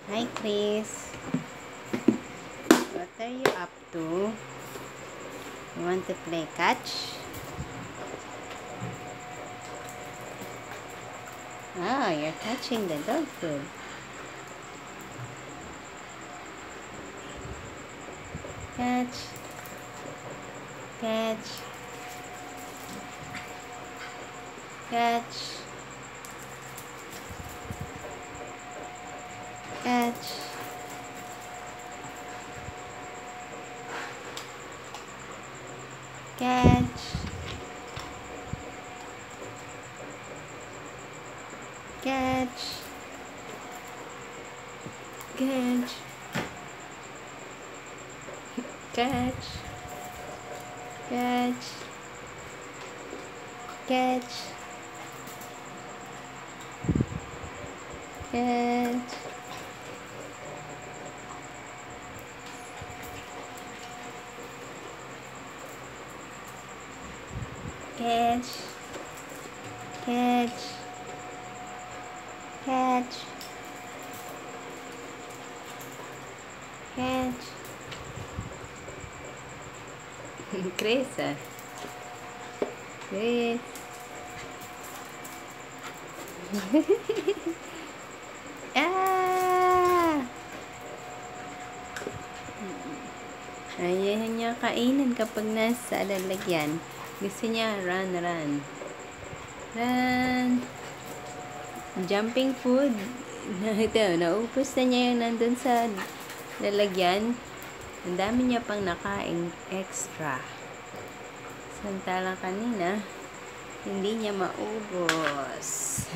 Hi, Kris. What are you up to? You want to play catch? Oh, you're catching the dog food. Catch. Catch. Catch. Catch. Catch. Catch. Catch. Catch. Catch. Catch. Catch. Catch. Catch. Catch. Catch. Kris, ah. Kris. Ah! Ayaw niya kainin kapag nasa lalagyan. Gusto niya run, run. Run. Jumping food. Ito, naupos na niya yung nandun sa lalagyan. Ang dami niya pang nakain extra. Samantala kanina, hindi niya maubos.